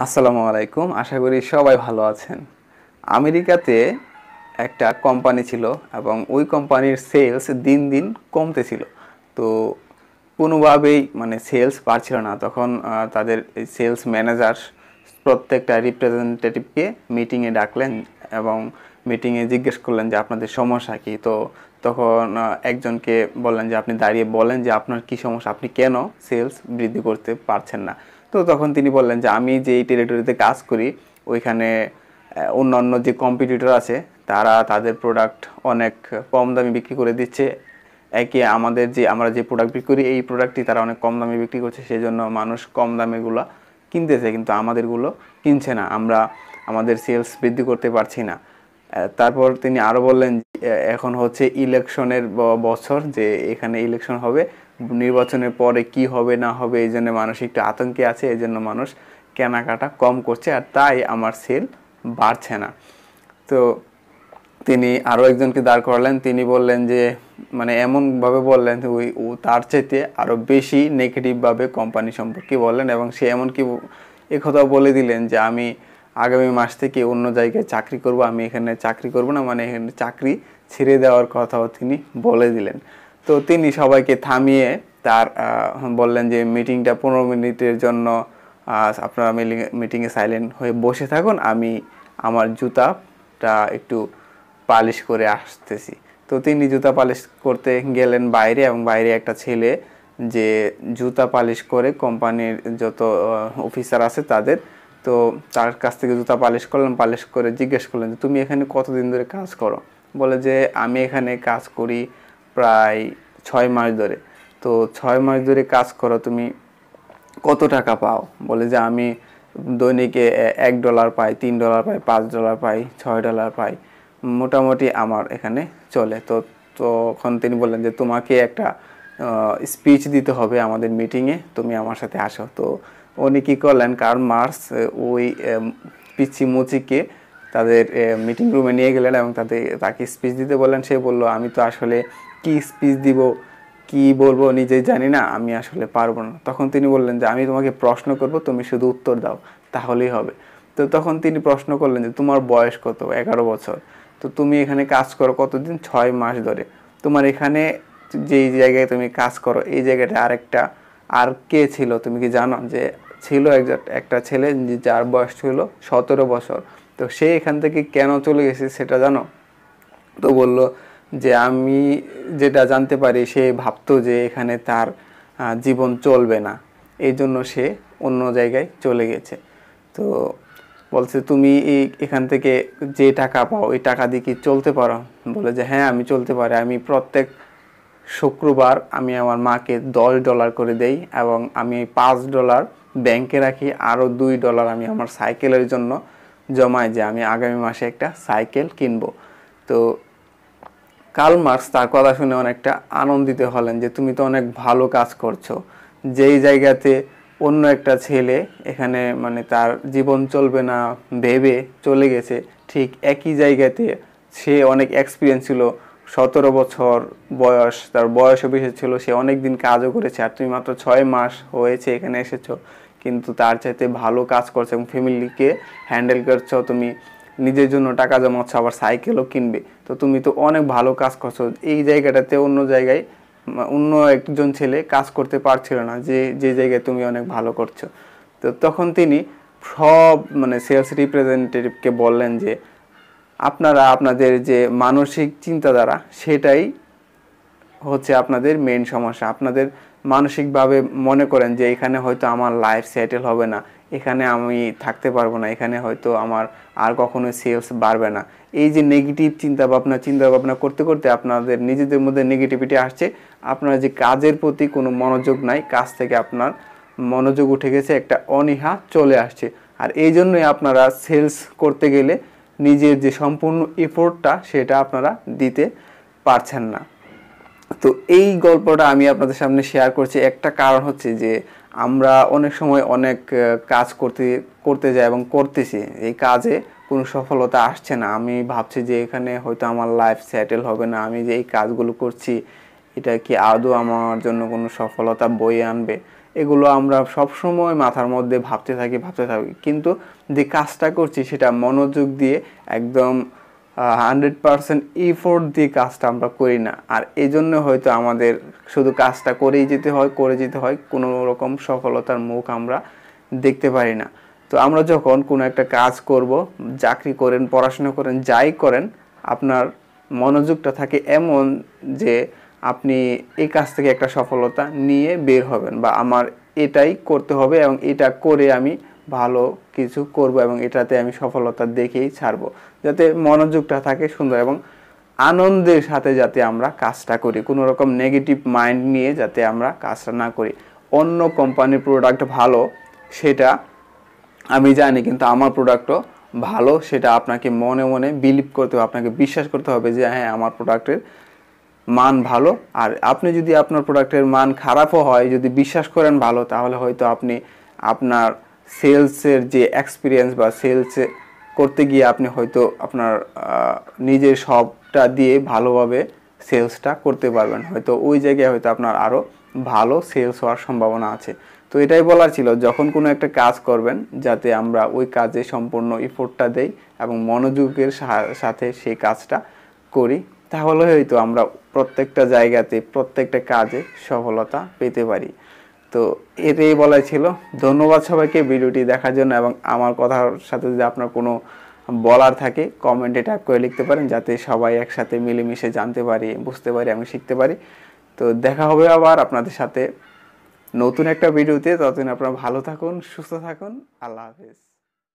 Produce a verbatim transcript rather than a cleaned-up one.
আসসালামু আলাইকুম। আশা করি সবাই ভালো আছেন। আমেরিকাতে একটা কোম্পানি ছিল এবং ওই কোম্পানির সেলস দিন দিন কমতেছিল। তো কোনোভাবেই মানে সেলস বাড়ছিল না। তখন আহ, তাদের সেলস ম্যানেজার প্রত্যেকটা রিপ্রেজেন্টেটিভকে মিটিংয়ে ডাকলেন এবং মিটিংয়ে জিজ্ঞেস করলেন যে আপনাদের সমস্যা কী। তো তখন আহ, একজনকে বললেন যে আপনি দাঁড়িয়ে বলেন যে আপনার কী সমস্যা, আপনি কেন সেলস বৃদ্ধি করতে পারছেন না। তো তখন তিনি বললেন যে আমি যেই টেরিটরিতে কাজ করি ওইখানে অন্যান্য যে কম্পিটিটর আছে তারা তাদের প্রোডাক্ট অনেক কম দামে বিক্রি করে দিচ্ছে। একে আমাদের যে আমরা যে প্রোডাক্ট বিক্রি করি এই প্রোডাক্টটি তারা অনেক কম দামে বিক্রি করছে, সেই জন্য মানুষ কম দামেগুলো কিনতেছে, কিন্তু আমাদেরগুলো কিনছে না। আমরা আমাদের সেলস বৃদ্ধি করতে পারছি না। তারপর তিনি আরও বললেন এখন হচ্ছে ইলেকশনের বছর, যে এখানে ইলেকশন হবে, নির্বাচনের পরে কি হবে না হবে এই জন্য মানুষ একটু আতঙ্কে আছে, এই জন্য মানুষ কেনাকাটা কম করছে আর তাই আমার সেল বাড়ছে না। তো তিনি আরও একজনকে দাঁড় করালেন, তিনি বললেন যে মানে এমনভাবে বললেন ওই ও তার চাইতে আরও বেশি নেগেটিভভাবে কোম্পানি সম্পর্কে বললেন এবং সে এমনকি একথাও বলে দিলেন যে আমি আগামী মাস থেকে অন্য জায়গায় চাকরি করব, আমি এখানে চাকরি করব না, মানে এখানে চাকরি ছেড়ে দেওয়ার কথাও তিনি বলে দিলেন। তো তিনি সবাইকে থামিয়ে তার বললেন যে মিটিংটা পনেরো মিনিটের জন্য আপনারা মিটিংয়ে সাইলেন্ট হয়ে বসে থাকুন, আমি আমার জুতাটা একটু পালিশ করে আসতেছি। তো তিনি জুতা পালিশ করতে গেলেন বাইরে এবং বাইরে একটা ছেলে যে জুতা পালিশ করে কোম্পানির যত অফিসার আছে তাদের, তো তার কাছ থেকে জুতা পালিশ করলেন, পালিশ করে জিজ্ঞেস করলেন যে তুমি এখানে কতদিন ধরে কাজ করো। বলে যে আমি এখানে কাজ করি প্রায় ছয় মাস ধরে। তো ছয় মাস ধরে কাজ করো, তুমি কত টাকা পাও? বলে যে আমি দৈনিকে এক ডলার পাই, তিন ডলার পাই, পাঁচ ডলার পাই, ছয় ডলার পাই, মোটামুটি আমার এখানে চলে। তো তখন তিনি বললেন যে তোমাকে একটা স্পিচ দিতে হবে আমাদের মিটিংয়ে, তুমি আমার সাথে আসো। তো উনি কী করলেন, কার্ল মার্কস ওই পিচ্ছি মুচিকে তাদের মিটিং রুমে নিয়ে গেলেন এবং তাদের তাকে স্পিচ দিতে বললেন। সে বলল আমি তো আসলে কি স্পিচ দিব, কি বলবো নিজেই জানি না, আমি আসলে পারবো না। তখন তিনি বললেন যে আমি তোমাকে প্রশ্ন করব, তুমি শুধু উত্তর দাও, তাহলেই হবে। তো তখন তিনি প্রশ্ন করলেন যে তোমার বয়স কত? এগারো বছর। তো তুমি এখানে কাজ করো কতদিন? ছয় মাস ধরে। তোমার এখানে যেই জায়গায় তুমি কাজ করো এই জায়গাটা আরেকটা আর কে ছিল তুমি কি জানো? যে ছিল একটা ছেলে যার বয়স ছিল সতেরো বছর। তো সে এখান থেকে কেন চলে গেছে সেটা জানো? তো বলল যে আমি যেটা জানতে পারি সে ভাবতো যে এখানে তার জীবন চলবে না, এই জন্য সে অন্য জায়গায় চলে গেছে। তো বলছে তুমি এই এখান থেকে যে টাকা পাও ওই টাকা দিয়ে কি চলতে পারো? বলে যে হ্যাঁ আমি চলতে পারি, আমি প্রত্যেক শুক্রবার আমি আমার মাকে দশ ডলার করে দেই এবং আমি পাঁচ ডলার ব্যাংকে রাখি, আরও দুই ডলার আমি আমার সাইকেলের জন্য জমাই, যে আমি আগামী মাসে একটা সাইকেল কিনবো। তো কার্ল মার্কস তার কথা শুনে অনেকটা আনন্দিত হলেন যে তুমি তো অনেক ভালো কাজ করছো, যেই জায়গাতে অন্য একটা ছেলে এখানে মানে তার জীবন চলবে না ভেবে চলে গেছে, ঠিক একই জায়গাতে সে অনেক এক্সপিরিয়েন্স ছিল, সতেরো বছর বয়স, তার বয়সও বেশি ছিল, সে অনেক দিন কাজও করেছে, আর তুমি মাত্র ছয় মাস হয়েছে এখানে এসেছো, কিন্তু তার চাইতে ভালো কাজ করছো এবং ফ্যামিলিকে হ্যান্ডেল করছো, তুমি নিজের জন্য টাকা জমাচ্ছ, আবার সাইকেলও কিনবে। তো তুমি তো অনেক ভালো কাজ করছো, এই জায়গাটাতে অন্য জায়গায় অন্য একজন ছেলে কাজ করতে পারছিল না, যে যে জায়গায় তুমি অনেক ভালো করছো। তো তখন তিনি সব মানে সেলস রিপ্রেজেন্টেটিভকে বললেন যে আপনারা আপনাদের যে মানসিক চিন্তাধারা সেটাই হচ্ছে আপনাদের মেন সমস্যা। আপনাদের মানসিকভাবে মনে করেন যে এখানে হয়তো আমার লাইফ সেটেল হবে না, এখানে আমি থাকতে পারবো না, এখানে হয়তো আমার আর কখনো সেলস বাড়বে না। এই যে নেগেটিভ চিন্তা ভাবনা চিন্তা ভাবনা করতে করতে আপনাদের নিজেদের মধ্যে নেগেটিভিটি আসছে, আপনার যে কাজের প্রতি কোনো মনোযোগ নাই, কাজ থেকে আপনার মনোযোগ উঠে গেছে, একটা অনীহা চলে আসছে। আর এই জন্যই আপনারা সেলস করতে গেলে নিজের যে সম্পূর্ণ এফোর্টটা সেটা আপনারা দিতে পারছেন না। তো এই গল্পটা আমি আপনাদের সামনে শেয়ার করছি, একটা কারণ হচ্ছে যে আমরা অনেক সময় অনেক কাজ করতে করতে যাই এবং করতেছি, এই কাজে কোনো সফলতা আসছে না, আমি ভাবছি যে এখানে হয়তো আমার লাইফ সেটেল হবে না, আমি যে এই কাজগুলো করছি এটা কি আদৌ আমার জন্য কোনো সফলতা বয়ে আনবে, এগুলো আমরা সবসময় মাথার মধ্যে ভাবতে থাকি ভাবতে থাকি কিন্তু যে কাজটা করছি সেটা মনোযোগ দিয়ে একদম হান্ড্রেড পারসেন্ট ইফোর্ট দিয়ে কাজটা আমরা করি না। আর এই জন্য হয়তো আমাদের শুধু কাজটা করেই যেতে হয় করে যেতে হয়, কোনো রকম সফলতার মুখ আমরা দেখতে পারি না। তো আমরা যখন কোনো একটা কাজ করব, চাকরি করেন, পড়াশোনা করেন, যাই করেন, আপনার মনোযোগটা থাকে এমন যে আপনি এই কাজ থেকে একটা সফলতা নিয়ে বের হবেন, বা আমার এটাই করতে হবে এবং এটা করে আমি ভালো কিছু করব এবং এটাতে আমি সফলতা দেখেই ছাড়বো, যাতে মনোযোগটা থাকে সুন্দর এবং আনন্দের সাথে যাতে আমরা কাজটা করি, কোনো রকম নেগেটিভ মাইন্ড নিয়ে যাতে আমরা কাজটা না করি। অন্য কোম্পানির প্রোডাক্ট ভালো সেটা আমি জানি, কিন্তু আমার প্রোডাক্টও ভালো সেটা আপনাকে মনে মনে বিলিভ করতে হবে, আপনাকে বিশ্বাস করতে হবে যে হ্যাঁ আমার প্রোডাক্টের মান ভালো। আর আপনি যদি আপনার প্রোডাক্টের মান খারাপও হয়, যদি বিশ্বাস করেন ভালো, তাহলে হয়তো আপনি আপনার সেলসের যে এক্সপিরিয়েন্স বা সেলসে করতে গিয়ে আপনি হয়তো আপনার নিজের সবটা দিয়ে ভালোভাবে সেলসটা করতে পারবেন, হয়তো ওই জায়গায় হয়তো আপনার আরও ভালো সেলস হওয়ার সম্ভাবনা আছে। তো এটাই বলার ছিল, যখন কোনো একটা কাজ করবেন যাতে আমরা ওই কাজে সম্পূর্ণ এফোর্টটা দেই এবং মনোযোগের সাথে সেই কাজটা করি, তাহলে হয়তো আমরা প্রত্যেকটা জায়গাতে প্রত্যেকটা কাজে সফলতা পেতে পারি। তো এটাই বলাই ছিল। ধন্যবাদ সবাইকে ভিডিওটি দেখার জন্য, এবং আমার কথার সাথে যদি আপনার কোনো বলার থাকে কমেন্টে টাইপ করে লিখতে পারেন, যাতে সবাই একসাথে মিলেমিশে জানতে পারি, বুঝতে পারি এবং শিখতে পারি। তো দেখা হবে আবার আপনাদের সাথে নতুন একটা ভিডিওতে। ততদিন আপনারা ভালো থাকুন, সুস্থ থাকুন। আল্লাহ হাফেজ।